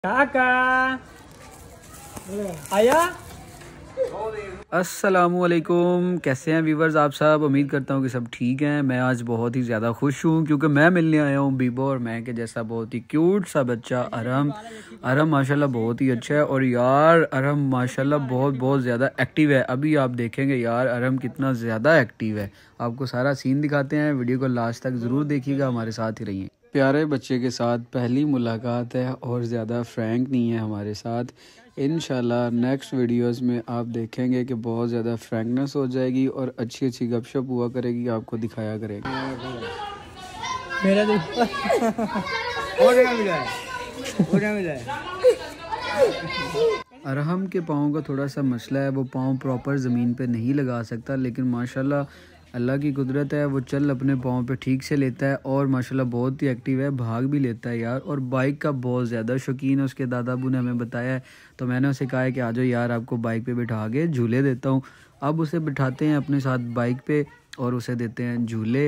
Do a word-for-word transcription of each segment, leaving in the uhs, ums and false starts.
काका आया। अस्सलामुअलैकुम, कैसे हैं व्यूवर्स आप सब। उम्मीद करता हूँ कि सब ठीक हैं। मैं आज बहुत ही ज़्यादा खुश हूँ क्योंकि मैं मिलने आया हूँ बीबो और मैं के जैसा बहुत ही क्यूट सा बच्चा अरहम। अरहम माशाल्लाह बहुत ही अच्छा है और यार अरहम माशाल्लाह बहुत बहुत ज़्यादा एक्टिव है। अभी आप देखेंगे यार अरहम कितना ज़्यादा एक्टिव है। आपको सारा सीन दिखाते हैं, वीडियो को लास्ट तक ज़रूर देखिएगा, हमारे साथ ही रहिए। प्यारे बच्चे के साथ पहली मुलाकात है और ज़्यादा फ्रैंक नहीं है हमारे साथ। इंशाल्लाह नेक्स्ट वीडियोस में आप देखेंगे कि बहुत ज़्यादा फ्रैंकनेस हो जाएगी और अच्छी अच्छी गपशप हुआ करेगी, आपको दिखाया करेगी। मेरा तो अरहम के पाँव का थोड़ा सा मसला है, वो पाँव प्रॉपर ज़मीन पे नहीं लगा सकता, लेकिन माशाल्लाह अल्लाह की कुदरत है, वो चल अपने पाँव पे ठीक से लेता है और माशाल्लाह बहुत ही एक्टिव है, भाग भी लेता है यार। और बाइक का बहुत ज़्यादा शौकीन है, उसके दादा अबू ने हमें बताया है। तो मैंने उसे कहा है कि आ जाओ यार, आपको बाइक पे बिठा के झूले देता हूँ। अब उसे बिठाते हैं अपने साथ बाइक पे और उसे देते हैं झूले।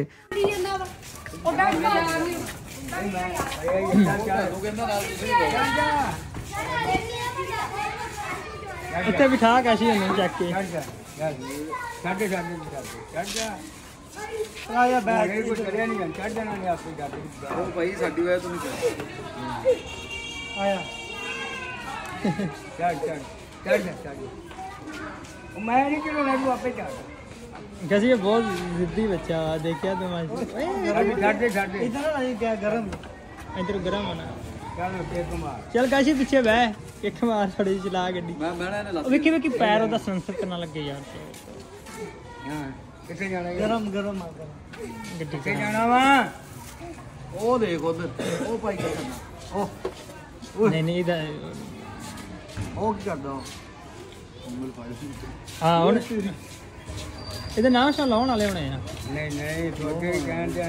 इतने बिठा कैसी है चेक के आया बैग को चढ़िया नहीं चढ़ जाना नहीं आपको जाके ओ भाई साडी वजह तो नहीं आया चढ़ चढ़ चढ़ चढ़ मैं नहीं चढ़ना तू आपे चढ़ कैसी है। बहुत जिद्दी बच्चा देखिया तुम आज छड़ दे छड़ दे इधर ना क्या गरम इधर गरम है ना। चल काशी पीछे बह एक मार थोड़ी चला गड्डी मैं बहना ने लग विकी विकी पैर ओदा सेंसर करना लगे यार। हां किथे जाना है गरम गरम आ गरम गड्डी किथे जाना वा ओ देख उधर ओ भाई क्या करना ओ नहीं नहीं इधर ओ की करदा उंगल फाड़ हां और इधर नाम शा लाउन वाले होने हैं। नहीं नहीं तो आगे कहन दे।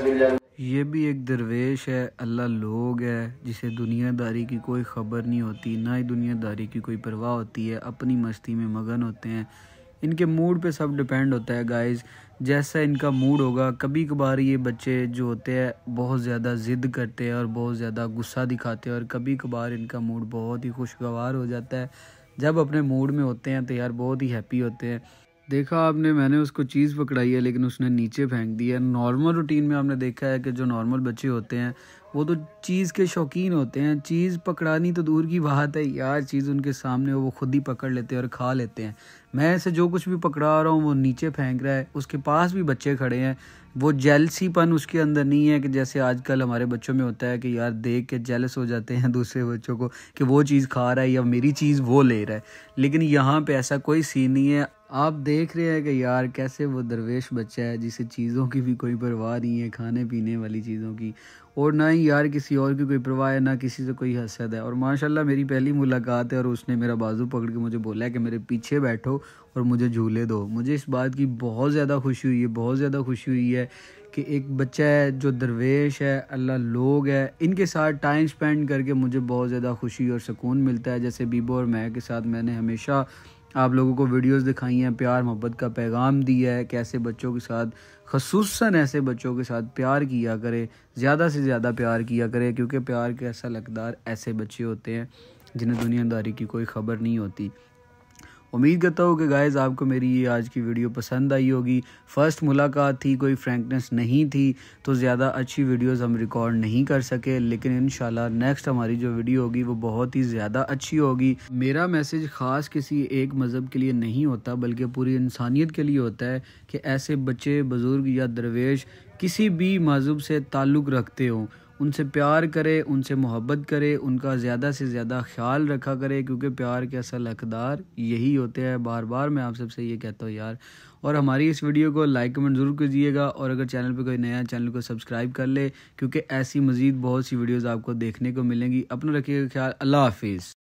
ये भी एक दरवेश है, अल्लाह लोग है जिसे दुनियादारी की कोई ख़बर नहीं होती, ना ही दुनियादारी की कोई परवाह होती है, अपनी मस्ती में मगन होते हैं। इनके मूड पे सब डिपेंड होता है गाइस, जैसा इनका मूड होगा। कभी कभार ये बच्चे जो होते हैं बहुत ज़्यादा ज़िद करते हैं और बहुत ज़्यादा गुस्सा दिखाते हैं और कभी कभार इनका मूड बहुत ही खुशगवार हो जाता है। जब अपने मूड में होते हैं तो यार बहुत ही हैप्पी होते हैं। देखा आपने, मैंने उसको चीज़ पकड़ाई है लेकिन उसने नीचे फेंक दी है। नॉर्मल रूटीन में आपने देखा है कि जो नॉर्मल बच्चे होते हैं वो तो चीज़ के शौकीन होते हैं। चीज़ पकड़ानी तो दूर की बात है यार, चीज़ उनके सामने वो खुद ही पकड़ लेते हैं और खा लेते हैं। मैं ऐसे जो कुछ भी पकड़ा रहा हूँ वो नीचे फेंक रहा है। उसके पास भी बच्चे खड़े हैं, वो जेलसीपन उसके अंदर नहीं है कि जैसे आजकल हमारे बच्चों में होता है कि यार देख के जेलस हो जाते हैं दूसरे बच्चों को कि वो चीज़ खा रहा है या मेरी चीज़ वो ले रहा है। लेकिन यहाँ पे ऐसा कोई सीन नहीं है। आप देख रहे हैं कि यार कैसे वो दरवेश बच्चा है जिसे चीज़ों की भी कोई परवाह नहीं है, खाने पीने वाली चीज़ों की, और ना ही यार किसी और की कोई परवाह है, ना किसी से कोई हसद है। और माशाल्लाह मेरी पहली मुलाकात है और उसने मेरा बाजू पकड़ के मुझे बोला है कि मेरे पीछे बैठो और मुझे झूले दो। मुझे इस बात की बहुत ज़्यादा खुशी हुई है, बहुत ज़्यादा खुशी हुई है कि एक बच्चा है जो दरवेश है, अल्लाह लोग है, इनके साथ टाइम स्पेंड करके मुझे बहुत ज़्यादा खुशी और सुकून मिलता है। जैसे बीबो और मैं के साथ मैंने हमेशा आप लोगों को वीडियोस दिखाई हैं, प्यार मोहब्बत का पैगाम दिया है, कैसे बच्चों के साथ ख़ुसूसन ऐसे बच्चों के साथ प्यार किया करे, ज़्यादा से ज़्यादा प्यार किया करे, क्योंकि प्यार के असल हकदार ऐसे बच्चे होते हैं जिन्हें दुनियादारी की कोई ख़बर नहीं होती। उम्मीद करता हूँ कि गाइज़ आपको मेरी ये आज की वीडियो पसंद आई होगी। फ़र्स्ट मुलाकात थी, कोई फ्रैंकनेस नहीं थी, तो ज़्यादा अच्छी वीडियोस हम रिकॉर्ड नहीं कर सके, लेकिन इंशाल्लाह नेक्स्ट हमारी जो वीडियो होगी वो बहुत ही ज़्यादा अच्छी होगी। मेरा मैसेज ख़ास किसी एक मज़हब के लिए नहीं होता बल्कि पूरी इंसानियत के लिए होता है कि ऐसे बच्चे, बुज़ुर्ग या दरवेश किसी भी मज़हब से ताल्लुक़ रखते हों, उनसे प्यार करे, उनसे मोहब्बत करे, उनका ज़्यादा से ज़्यादा ख्याल रखा करे, क्योंकि प्यार के असल हकदार यही होते हैं। बार बार मैं आप सबसे ये कहता हूँ यार। और हमारी इस वीडियो को लाइक कमेंट ज़रूर कीजिएगा और अगर चैनल पे कोई नया चैनल को सब्सक्राइब कर ले, क्योंकि ऐसी मज़ीद बहुत सी वीडियोज़ आपको देखने को मिलेंगी। अपना रखिएगा ख्याल। अल्लाह हाफिज़।